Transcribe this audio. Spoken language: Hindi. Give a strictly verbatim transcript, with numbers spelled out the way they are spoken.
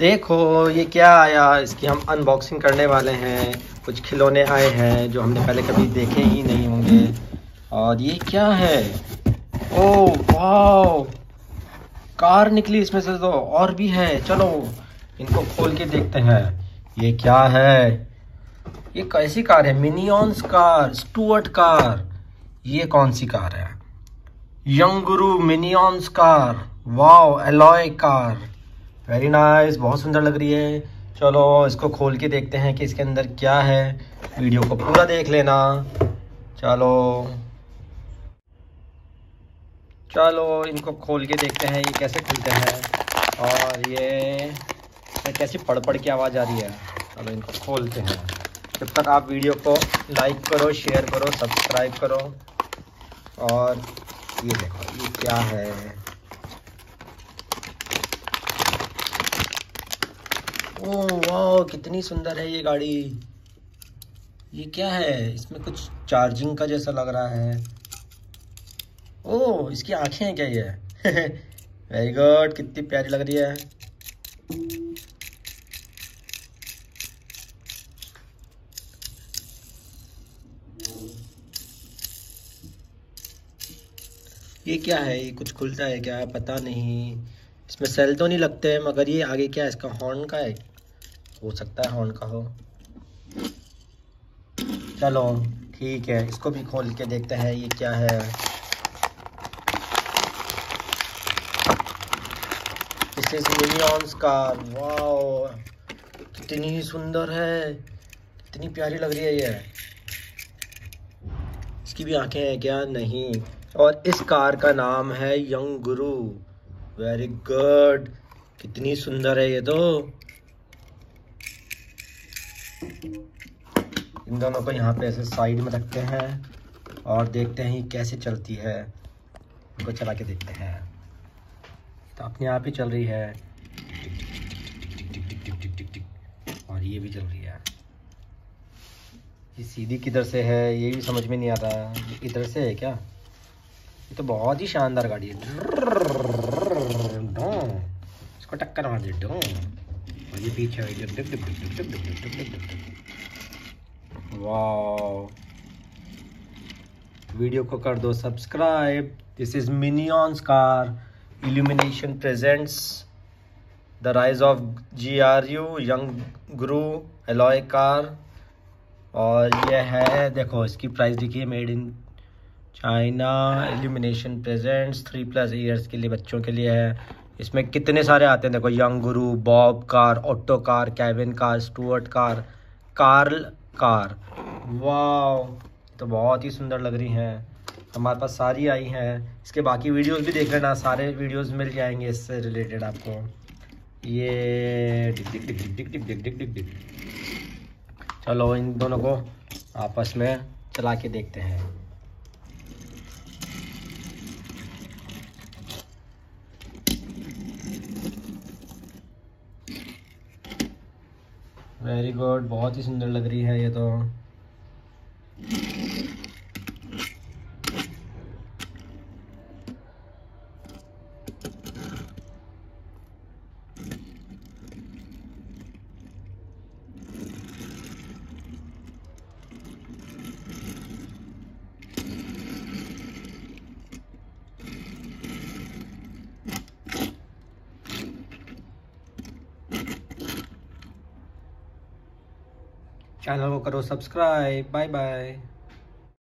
देखो ये क्या आया, इसकी हम अनबॉक्सिंग करने वाले हैं। कुछ खिलौने आए हैं जो हमने पहले कभी देखे ही नहीं होंगे। और ये क्या है? ओह वाह, कार निकली इसमें से तो और भी है। चलो इनको खोल के देखते हैं ये क्या है। ये कैसी कार है? Minions car, Stuart car. ये कौन सी कार है? Young guru Minions car. Wow, alloy car, very nice, बहुत सुंदर लग रही है। चलो इसको खोल के देखते हैं कि इसके अंदर क्या है। वीडियो को पूरा देख लेना। चलो चलो इनको खोल के देखते हैं ये कैसे खुलते हैं और ये कैसी पड़ पड़ की आवाज़ आ रही है। चलो इनको खोलते हैं। जब तक आप वीडियो को लाइक करो, शेयर करो, सब्सक्राइब करो। और ये देखो ये क्या है। ओह वाह, कितनी सुंदर है ये गाड़ी। ये क्या है? इसमें कुछ चार्जिंग का जैसा लग रहा है। ओह, इसकी आंखें हैं क्या ये? वेरी गुड, कितनी प्यारी लग रही है। ये क्या है? ये कुछ खुलता है क्या? पता नहीं। इसमें सेल तो नहीं लगते हैं, मगर ये आगे क्या है? इसका हॉर्न का है, हो सकता है हॉर्न का हो। चलो ठीक है, इसको भी खोल के देखते हैं ये क्या है। This is Minions car. Wow, कितनी सुंदर है, कितनी प्यारी लग रही है ये। इसकी भी आंखें हैं क्या? नहीं। और इस कार का नाम है यंग गुरु। वेरी गुड, कितनी सुंदर है ये तो। इन दोनों को यहाँ पे ऐसे साइड में रखते हैं और देखते हैं ये कैसे चलती है। इनको चला के देखते हैं। तो अपने आप ही चल रही है, टिक टिक टिक टिक टिक टिक। और ये भी चल रही है। ये सीधी किधर से है ये भी समझ में नहीं आ रहा। ये इधर से है क्या? ये तो बहुत ही शानदार गाड़ी है। इसको टक्कर मार दे। और ये पीछे वाह। वीडियो को कर दो subscribe. This is Minions car. Illumination presents the rise of G R U young guru alloy car. और यह है, देखो इसकी प्राइस देखिए, made in China. Illumination presents three plus years के लिए, बच्चों के लिए है। इसमें कितने सारे आते हैं देखो, young guru, Bob car, auto car, Kevin car, Stuart car, Carl car. वाह, तो बहुत ही सुंदर लग रही हैं। हमारे पास सारी आई हैं। इसके बाकी वीडियोस भी देख लेना, सारे वीडियोस मिल जाएंगे इससे रिलेटेड आपको। ये डिक डिक डिक डिक डिक डिक डिक डिक डिक। चलो इन दोनों को आपस में चला के देखते हैं। वेरी गुड, बहुत ही सुंदर लग रही है ये तो। चैनल को करो सब्सक्राइब। Bye bye.